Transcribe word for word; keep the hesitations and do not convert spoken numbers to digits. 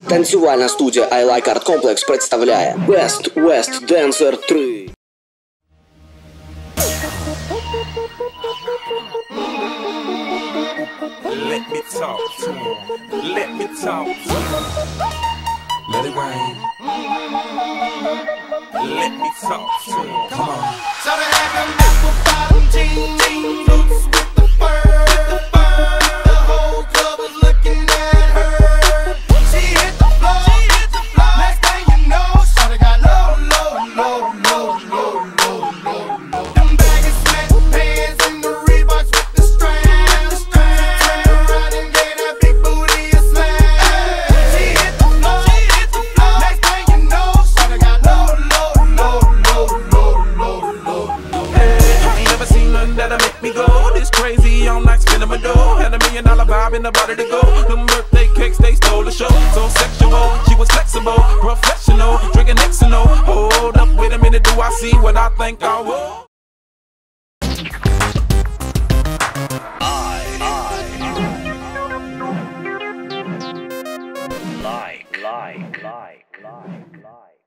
Танцювальна студія I Like Art Complex представляє Best West Dancer три. Let me talk to him. Let me talk to him. Let it rain. Let me talk to him. Come on. So they had them apple bottom jeans, boots with the fur. The fur. The whole club was looking at her. She hit the floor. She hit the floor. Next thing you know, shawty got low, low, low, low, low, low, low, low. Them baggy sweatpants and the Reeboks with the strands. Turned around and gave that big booty a smash. She hit the floor. She hit the floor. Next thing you know, shawty got low, low, low, low, low, low, low, low. Hey, I ain't never seen nothing that'll make me go this crazy. I'm like spinning my dough. Had a million dollar vibe in the body to go. Them birthday cakes, they stole the show. So sexual, she was flexible, professional, drinking X and O. Hold up, wait a minute, do I see what I think I will? Like, like, like, like, like.